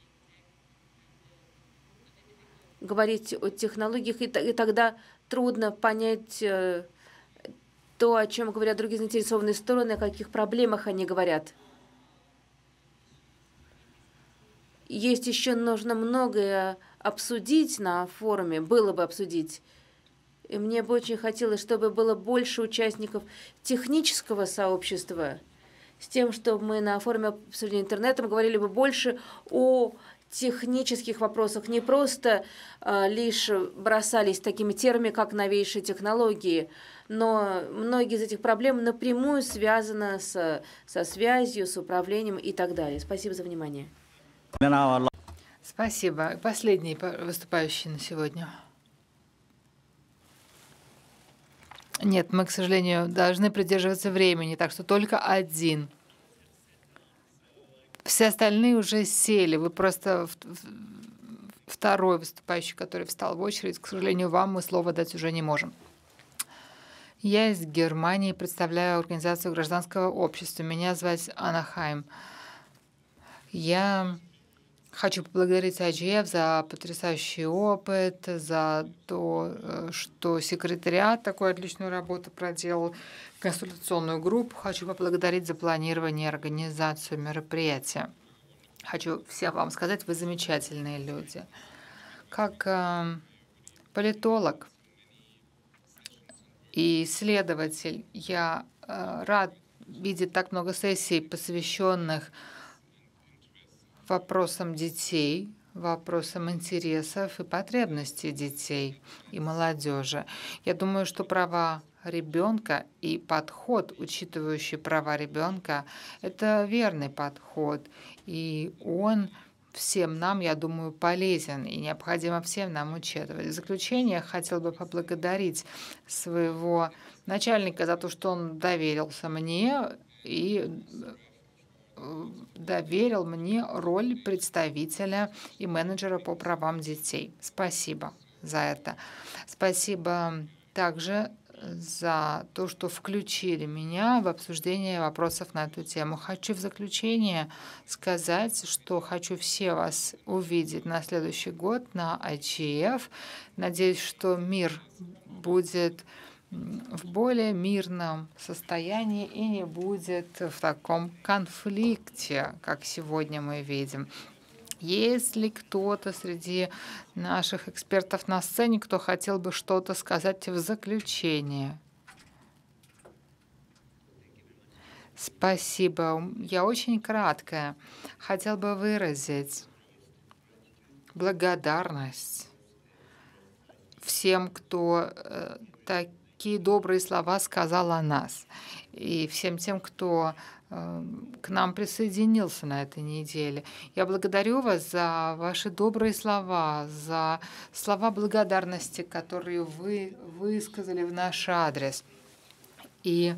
говорить о технологиях, и тогда трудно понять то, о чем говорят другие заинтересованные стороны, о каких проблемах они говорят. Есть еще нужно многое обсудить на форуме, было бы обсудить. И мне бы очень хотелось, чтобы было больше участников технического сообщества, с тем, чтобы мы на форуме обсуждения интернета говорили бы больше о технических вопросах, не просто а, лишь бросались такими терминами, как новейшие технологии, но многие из этих проблем напрямую связаны с, со связью, с управлением и так далее. Спасибо за внимание. Спасибо. Последний выступающий на сегодня. Нет, мы, к сожалению, должны придерживаться времени, так что только один. Все остальные уже сели. Вы просто второй выступающий, который встал в очередь. К сожалению, вам мы слово дать уже не можем. Я из Германии представляю организацию гражданского общества. Меня зовут Анна Хайм. Я хочу поблагодарить ай джи эф за потрясающий опыт, за то, что секретариат такую отличную работу проделал, консультационную группу. Хочу поблагодарить за планирование и организацию мероприятия. Хочу всем вам сказать, вы замечательные люди. Как э, политолог и исследователь я э, рад видеть так много сессий, посвященных вопросам детей, вопросам интересов и потребностей детей и молодежи. Я думаю, что права ребенка и подход, учитывающий права ребенка, это верный подход. И он всем нам, я думаю, полезен и необходимо всем нам учитывать. В заключение я хотел бы поблагодарить своего начальника за то, что он доверился мне и доверил мне роль представителя и менеджера по правам детей. Спасибо за это. Спасибо также за то, что включили меня в обсуждение вопросов на эту тему. Хочу в заключение сказать, что хочу все вас увидеть на следующий год на ай джи эф. Надеюсь, что мир будет в более мирном состоянии и не будет в таком конфликте, как сегодня мы видим. Если кто-то среди наших экспертов на сцене, кто хотел бы что-то сказать в заключение. Спасибо. Я очень краткая. Хотел бы выразить благодарность всем, кто э, так Какие добрые слова сказал о нас, и всем тем, кто э, к нам присоединился на этой неделе. Я благодарю вас за ваши добрые слова, за слова благодарности, которые вы высказали в наш адрес. И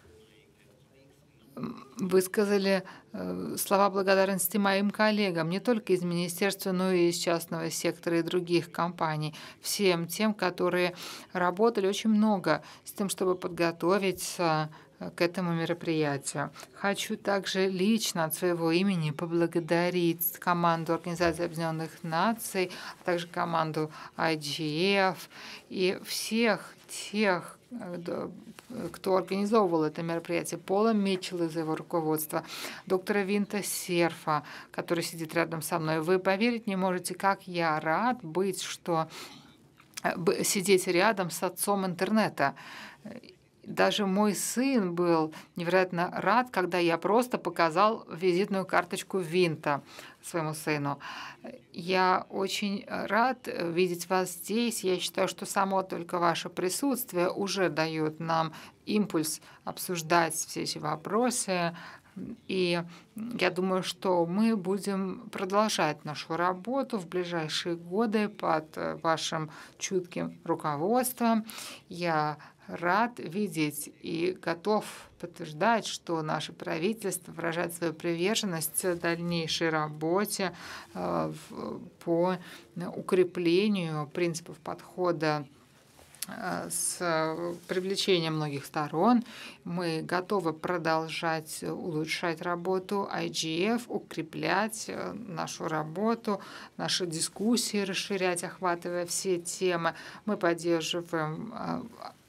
высказали э, слова благодарности моим коллегам, не только из министерства, но и из частного сектора и других компаний, всем тем, которые работали очень много с тем, чтобы подготовиться к этому мероприятию. Хочу также лично от своего имени поблагодарить команду Организации Объединенных Наций, а также команду ай джи эф и всех тех, кто организовывал это мероприятие, Пола Митчелла за его руководство, доктора Винта Серфа, который сидит рядом со мной. Вы поверить не можете, как я рад быть, что сидеть рядом с отцом интернета. Даже мой сын был невероятно рад, когда я просто показал визитную карточку Винта своему сыну. Я очень рад видеть вас здесь. Я считаю, что само только ваше присутствие уже дает нам импульс обсуждать все эти вопросы. И я думаю, что мы будем продолжать нашу работу в ближайшие годы под вашим чутким руководством. Я рад видеть и готов подтверждать, что наше правительство выражает свою приверженность дальнейшей работе по укреплению принципов подхода с привлечением многих сторон. Мы готовы продолжать улучшать работу ай джи эф, укреплять нашу работу, наши дискуссии расширять, охватывая все темы. Мы поддерживаем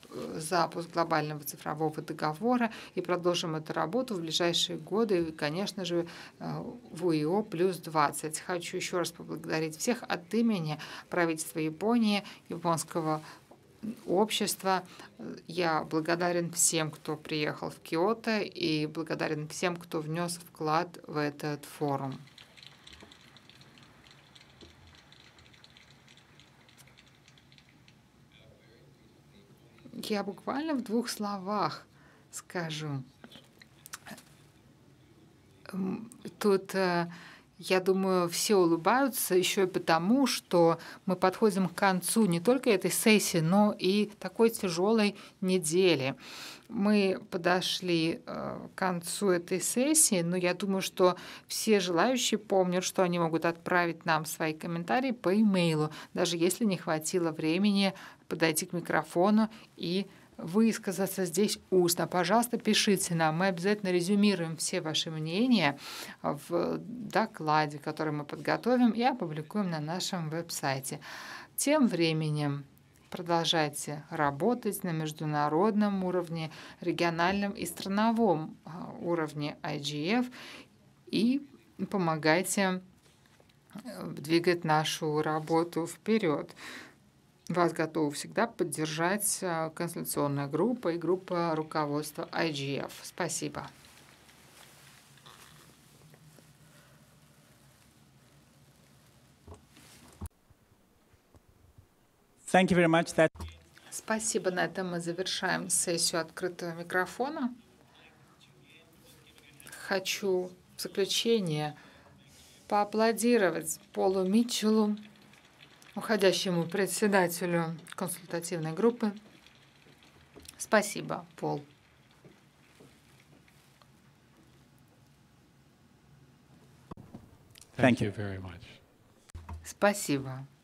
запуск глобального цифрового договора и продолжим эту работу в ближайшие годы, и, конечно же, в УИО плюс двадцать. Хочу еще раз поблагодарить всех от имени правительства Японии, японского общества. Я благодарен всем, кто приехал в Киото, и благодарен всем, кто внес вклад в этот форум. Я буквально в двух словах скажу. Тут, я думаю, все улыбаются еще и потому, что мы подходим к концу не только этой сессии, но и такой тяжелой недели. Мы подошли к концу этой сессии, но я думаю, что все желающие помнят, что они могут отправить нам свои комментарии по имейлу, даже если не хватило времени подойти к микрофону и высказаться здесь устно. Пожалуйста, пишите нам. Мы обязательно резюмируем все ваши мнения в докладе, который мы подготовим и опубликуем на нашем веб-сайте. Тем временем продолжайте работать на международном уровне, региональном и страновом уровне ай джи эф и помогайте двигать нашу работу вперед. Вас готова всегда поддержать консультационная группа и группа руководства ай джи эф. Спасибо. Thank you very much. That... Спасибо. На этом мы завершаем сессию открытого микрофона. Хочу в заключение поаплодировать Полу Митчеллу, уходящему председателю консультативной группы. Спасибо, Пол. Thank you very much. Спасибо.